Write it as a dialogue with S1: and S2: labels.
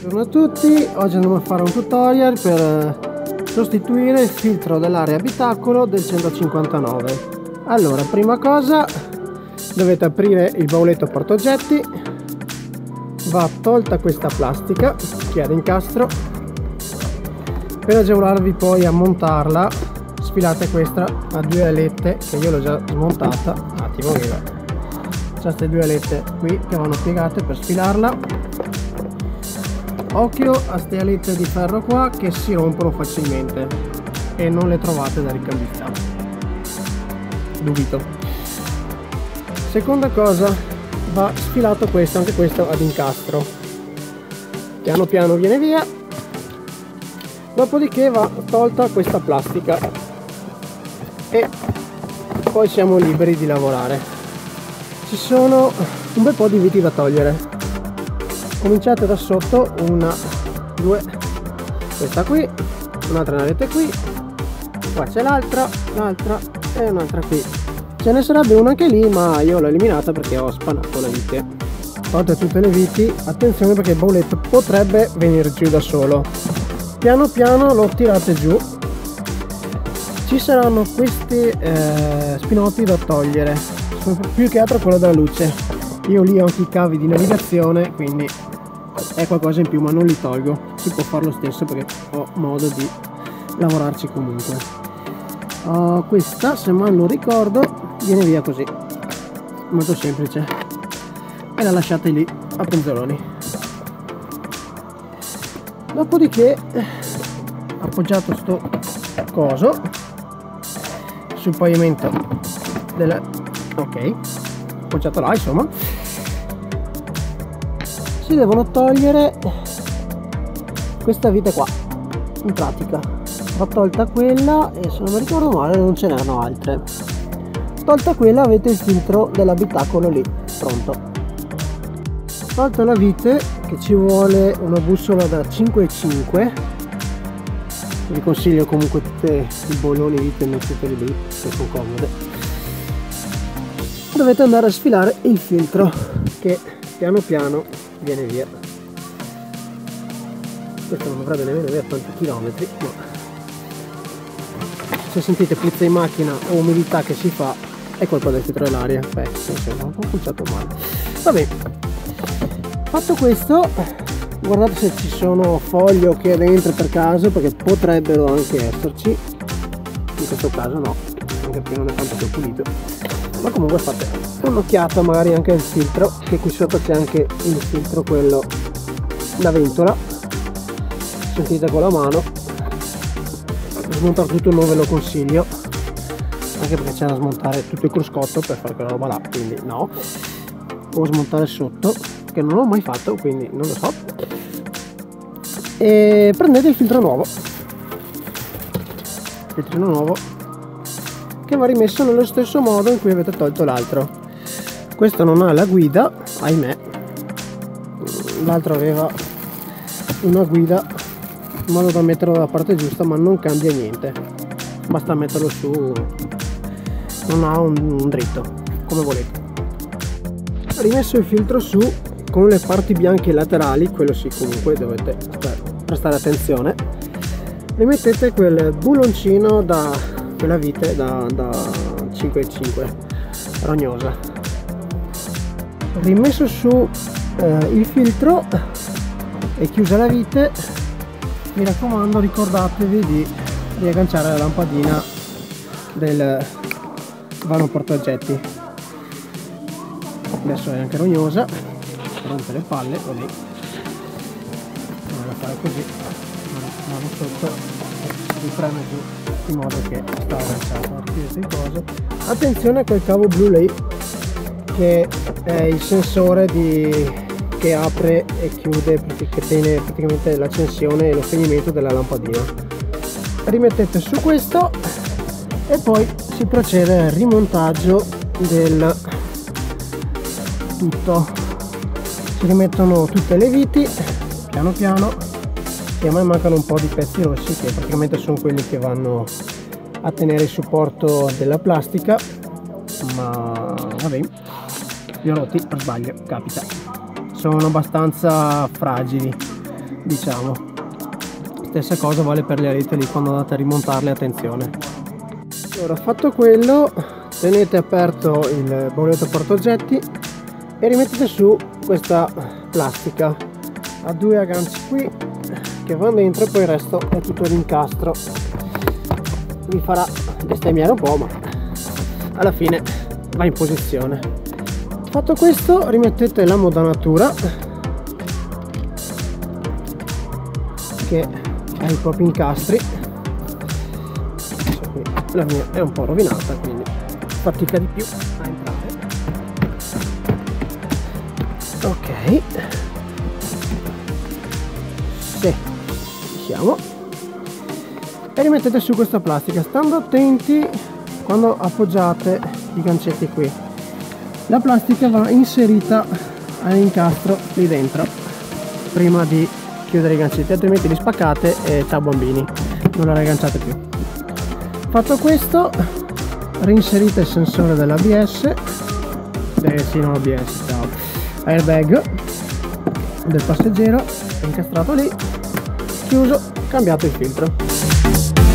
S1: Buongiorno a tutti, oggi andiamo a fare un tutorial per sostituire il filtro dell'area abitacolo del 159. Allora, prima cosa dovete aprire il bauletto portaoggetti, va tolta questa plastica che è ad incastro. Per agevolarvi poi a montarla sfilate questa a due alette che io l'ho già smontata un attimo, che c'è queste due alette qui che vanno piegate per sfilarla. Occhio a queste alette di ferro qua che si rompono facilmente e non le trovate da ricambista, dubito. Seconda cosa, va sfilato questo, anche questo ad incastro, piano piano viene via. Dopodiché va tolta questa plastica e poi siamo liberi di lavorare. Ci sono un bel po' di viti da togliere. Cominciate da sotto, una, due, questa qui, un'altra navetta qui, qua c'è l'altra e un'altra qui. Ce ne sarebbe una anche lì, ma io l'ho eliminata perché ho spannato le viti. Tolte tutte le viti, attenzione perché il bauletto potrebbe venire giù da solo. Piano piano lo tirate giù. Ci saranno questi spinotti da togliere, più che altro quello della luce. Io lì ho anche i cavi di navigazione, quindi è qualcosa in più, ma non li tolgo. Si può fare lo stesso perché ho modo di lavorarci comunque. Questa, se mal non ricordo, viene via così, molto semplice, e la lasciate lì a penzoloni. Dopodiché appoggiato sto coso sul pavimento della... ok, appoggiato là, insomma, si devono togliere questa vite qua. In pratica va tolta quella e, se non mi ricordo male, non ce n'erano altre. Tolta quella avete il filtro dell'abitacolo lì pronto. Tolta la vite, che ci vuole una bussola da 5,5. Vi consiglio comunque tutte i boloni vite, metteteli lì che sono comode. Dovete andare a sfilare il filtro che piano piano viene via. Questo non dovrebbe nemmeno avere tanti chilometri, ma se sentite puzza in macchina o umidità che si fa è colpa del filtro dell'aria. Insomma, ho cominciato male. Va bene, fatto questo, guardate se ci sono foglie o che dentro per caso, perché potrebbero anche esserci. In questo caso no, anche perché non è tanto più pulito, ma comunque fate un'occhiata magari anche al filtro, che qui sotto c'è anche il filtro, quello da ventola. Sentite con la mano. Smontare tutto non ve lo consiglio, anche perché c'è da smontare tutto il cruscotto per fare quella roba là, quindi no. O smontare sotto, che non l'ho mai fatto, quindi non lo so. E prendete il filtro nuovo, che va rimesso nello stesso modo in cui avete tolto l'altro. Questo non ha la guida, ahimè. L'altro aveva una guida in modo da metterlo dalla parte giusta, ma non cambia niente, basta metterlo su, non ha un dritto, come volete. Rimesso il filtro su con le parti bianche laterali, quello sì, comunque dovete prestare attenzione. Rimettete quel buloncino da quella vite da 5,5 rognosa. Rimesso su il filtro e chiusa la vite, mi raccomando ricordatevi di riagganciare la lampadina del vano portaoggetti. Adesso è anche rognosa, rompe le palle, così andiamo a fare così, mano sotto e si preme giù in modo che sta agganciato. Richiudete il coso. Attenzione a quel cavo blu lì, che è il sensore che apre e chiude, che tiene praticamente l'accensione e lo spegnimento della lampadina. Rimettete su questo e poi si procede al rimontaggio del tutto. Si rimettono tutte le viti piano piano, e a me mancano un po' di pezzi rossi che praticamente sono quelli che vanno a tenere il supporto della plastica, ma vabbè, li ho rotti per sbaglio, capita. Sono abbastanza fragili diciamo. Stessa cosa vale per le alette lì, quando andate a rimontarle, attenzione. Allora, fatto quello, tenete aperto il baulletto portaoggetti e rimettete su questa plastica a 2 agganci qui che vanno dentro, e poi il resto è tutto l'incastro. Vi farà bestemmiare un po', ma alla fine va in posizione. Fatto questo, rimettete la modanatura che ha i propri incastri. La mia è un po' rovinata, quindi fatica di più a entrare. Ok, sì, ci siamo. E rimettete su questa plastica, stando attenti quando appoggiate i gancetti qui. La plastica va inserita all'incastro lì dentro prima di chiudere i gancetti, altrimenti li spaccate e ciao bambini, non la riagganciate più. Fatto questo, reinserite il sensore dell'ABS, sì, non ABS, ciao, airbag del passeggero, incastrato lì, chiuso, cambiato il filtro.